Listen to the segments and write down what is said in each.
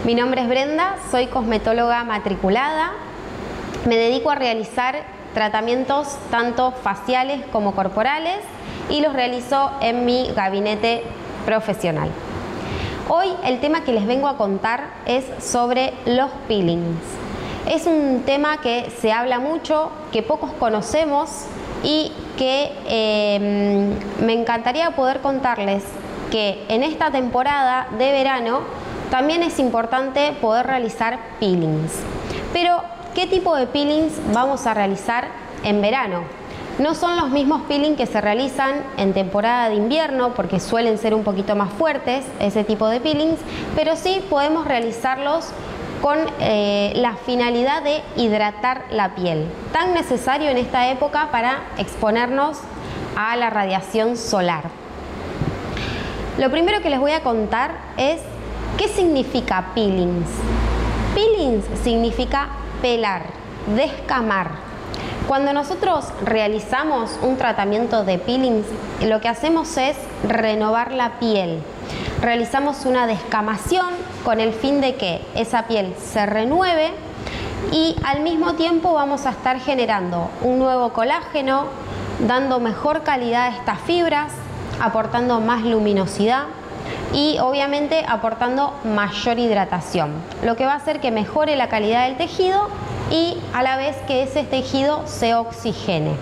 Mi nombre es Brenda, soy cosmetóloga matriculada. Me dedico a realizar tratamientos tanto faciales como corporales y los realizo en mi gabinete profesional. Hoy el tema que les vengo a contar es sobre los peelings. Es un tema que se habla mucho, que pocos conocemos y que me encantaría poder contarles que en esta temporada de verano también es importante poder realizar peelings. Pero, ¿qué tipo de peelings vamos a realizar en verano? No son los mismos peelings que se realizan en temporada de invierno, porque suelen ser un poquito más fuertes ese tipo de peelings, pero sí podemos realizarlos con la finalidad de hidratar la piel, tan necesario en esta época para exponernos a la radiación solar. Lo primero que les voy a contar es ¿qué significa peelings? Peelings significa pelar, descamar. Cuando nosotros realizamos un tratamiento de peelings, lo que hacemos es renovar la piel. Realizamos una descamación con el fin de que esa piel se renueve y al mismo tiempo vamos a estar generando un nuevo colágeno, dando mejor calidad a estas fibras, aportando más luminosidad y obviamente aportando mayor hidratación, lo que va a hacer que mejore la calidad del tejido y a la vez que ese tejido se oxigene.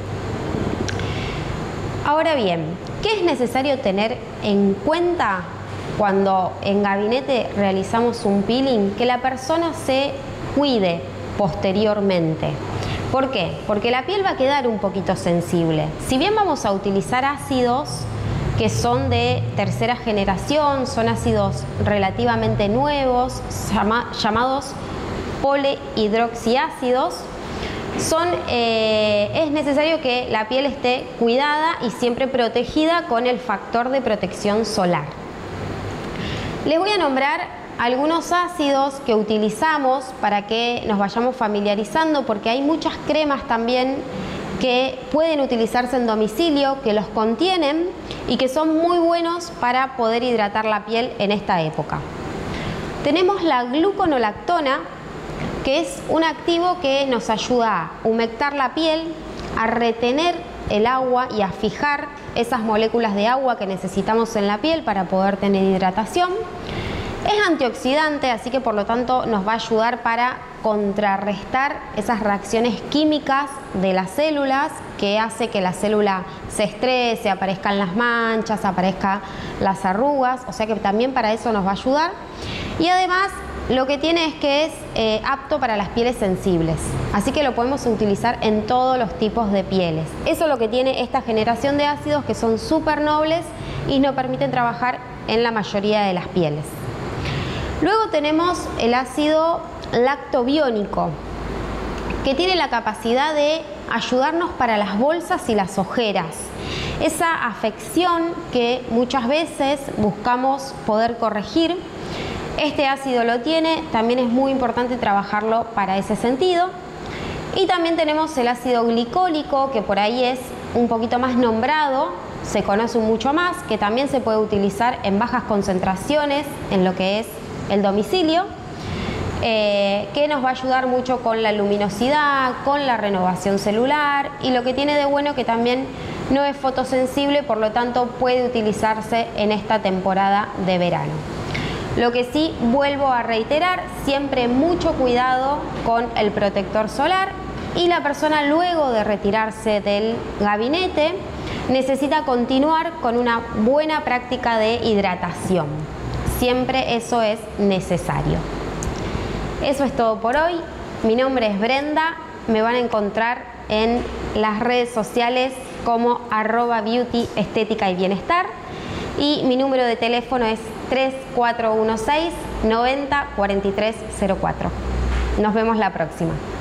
Ahora bien, ¿qué es necesario tener en cuenta cuando en gabinete realizamos un peeling? Que la persona se cuide posteriormente. ¿Por qué? Porque la piel va a quedar un poquito sensible. Si bien vamos a utilizar ácidos que son de tercera generación, son ácidos relativamente nuevos, llamados polihidroxiácidos, es necesario que la piel esté cuidada y siempre protegida con el factor de protección solar. Les voy a nombrar algunos ácidos que utilizamos para que nos vayamos familiarizando, porque hay muchas cremas también que pueden utilizarse en domicilio, que los contienen y que son muy buenos para poder hidratar la piel en esta época. Tenemos la gluconolactona, que es un activo que nos ayuda a humectar la piel, a retener el agua y a fijar esas moléculas de agua que necesitamos en la piel para poder tener hidratación. Es antioxidante, así que por lo tanto nos va a ayudar para contrarrestar esas reacciones químicas de las células que hace que la célula se estrese, aparezcan las manchas, aparezcan las arrugas, o sea que también para eso nos va a ayudar. Y además lo que tiene es que es apto para las pieles sensibles, así que lo podemos utilizar en todos los tipos de pieles. Eso es lo que tiene esta generación de ácidos, que son súper nobles y nos permiten trabajar en la mayoría de las pieles. Luego tenemos el ácido lactobiónico, que tiene la capacidad de ayudarnos para las bolsas y las ojeras. Esa afección que muchas veces buscamos poder corregir, este ácido lo tiene, también es muy importante trabajarlo para ese sentido. Y también tenemos el ácido glicólico, que por ahí es un poquito más nombrado, se conoce mucho más, que también se puede utilizar en bajas concentraciones en lo que es el domicilio, que nos va a ayudar mucho con la luminosidad, con la renovación celular, y lo que tiene de bueno que también no es fotosensible, por lo tanto puede utilizarse en esta temporada de verano. Lo que sí, vuelvo a reiterar, siempre mucho cuidado con el protector solar, y la persona luego de retirarse del gabinete necesita continuar con una buena práctica de hidratación. Siempre eso es necesario. Eso es todo por hoy. Mi nombre es Brenda. Me van a encontrar en las redes sociales como @beauty estética y bienestar. Y mi número de teléfono es 3416 90 4304. Nos vemos la próxima.